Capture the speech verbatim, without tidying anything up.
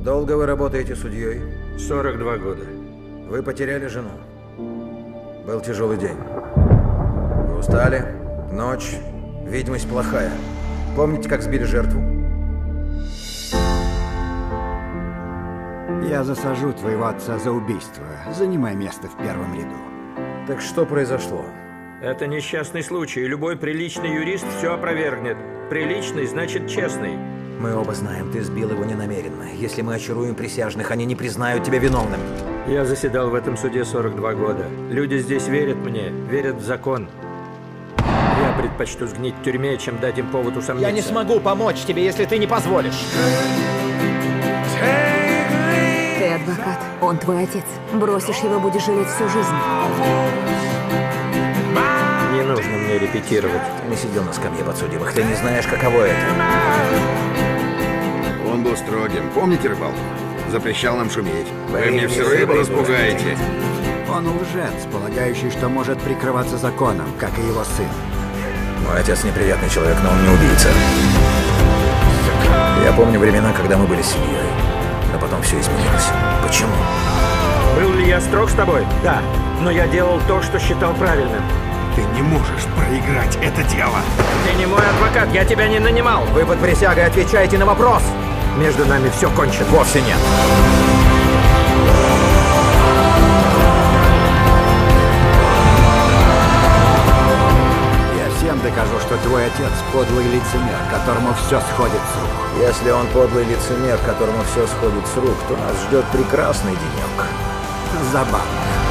Долго вы работаете судьей? сорок два года. Вы потеряли жену. Был тяжелый день. Вы устали? Ночь. Видимость плохая. Помните, как сбили жертву? Я засажу твоего отца за убийство. Занимай место в первом ряду. Так что произошло? Это несчастный случай. Любой приличный юрист все опровергнет. Приличный значит честный. Мы оба знаем, ты сбил его ненамеренно. Если мы очаруем присяжных, они не признают тебя виновным. Я заседал в этом суде сорок два года. Люди здесь верят мне, верят в закон. Я предпочту сгнить в тюрьме, чем дать им повод усомниться. Я не смогу помочь тебе, если ты не позволишь. Ты адвокат, он твой отец. Бросишь его, будешь жалеть всю жизнь. Не нужно мне репетировать. Ты не сидел на скамье подсудимых, ты не знаешь, каково это. Он был строгим. Помните рыбалку? Запрещал нам шуметь. Вы Вы мне все не рыбу рыбу распугаете. Он лжец, полагающий, что может прикрываться законом, как и его сын. Мой отец неприятный человек, но он не убийца. Я помню времена, когда мы были семьей. Но потом все изменилось. Почему? Был ли я строг с тобой? Да. Но я делал то, что считал правильным. Ты не можешь проиграть это дело. Ты не мой адвокат, я тебя не нанимал. Вы под присягой отвечаете на вопрос. Между нами все кончено. Вовсе нет. Я всем докажу, что твой отец подлый лицемер, которому все сходит с рук. Если он подлый лицемер, которому все сходит с рук, то нас ждет прекрасный денек. Забавно.